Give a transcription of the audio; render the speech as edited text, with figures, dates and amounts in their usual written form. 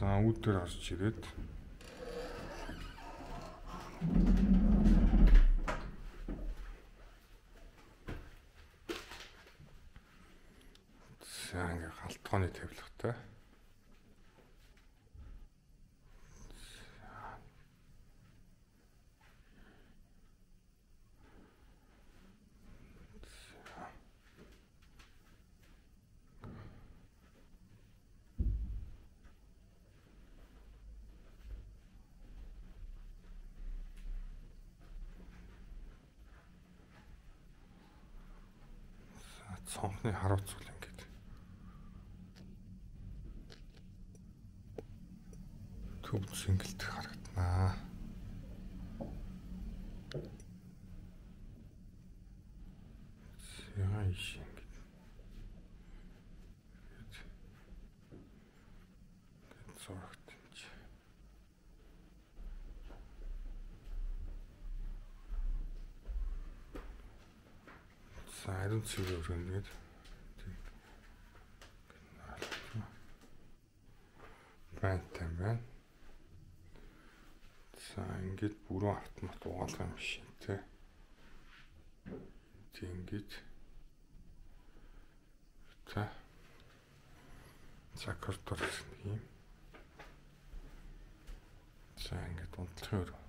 За үүдээр орж ирээд за ингээ галтгооны тавилгатай. Цонхны харуулц үл ингээд төв сингэлт харагданаа. Яа иш ингээд зурагт юм чи. За ариун цэвэр өргөнгээд байна. За ингээд бүрэн автомат угаалгын машинтэй. Ингээд за картор гэсэн юм. За ингээд унтлагын өрөө.